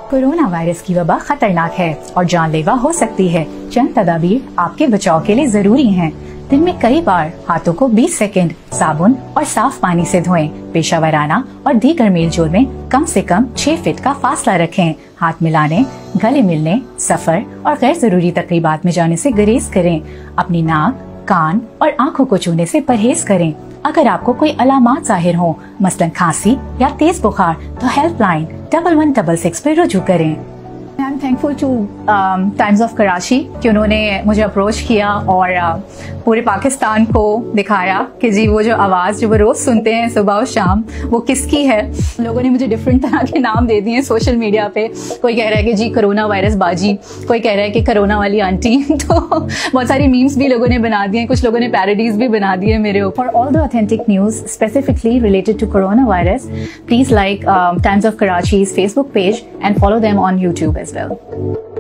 Corona virus की वबा खतरनाक है और जानलेवा हो सकती है। चंद तदाबीर आपके बचाव के लिए जरूरी हैं। दिन में कई बार हाथों को 20 सेकंड साबुन और साफ पानी से धोएं। पेशावराना और दीगर मेल जोल में कम से कम 6 फीट का फासला रखें। हाथ मिलाने, गले मिलने, सफर और गैर जरूरी तकरीबात में जाने से गुरेज करें। अपनी नाक, कान और आंखों को छूने से परहेज करें। अगर आपको कोई अलामात जाहिर हो, मसलन खांसी या तेज बुखार, तो हेल्पलाइन 1166 पर रुजू करें। I am thankful to Times of Karachi कि उन्होंने मुझे अप्रोच किया और पूरे पाकिस्तान को दिखाया कि जी वो जो आवाज़ जो वो रोज़ सुनते हैं सुबह और शाम, वो किसकी है। लोगों ने मुझे डिफरेंट तरह के नाम दे दिए सोशल मीडिया पे। कोई कह रहा है कि जी कोरोना वायरस बाजी, कोई कह रहा है कि कोरोना वाली आंटी। तो बहुत सारी मीम्स भी लोगों ने बना दिए, कुछ लोगों ने पैरोडीज भी बना दिए मेरे ऊपर। All the authentic news specifically related to corona virus, please like Times of Karachi's Facebook page and follow them on YouTube as well.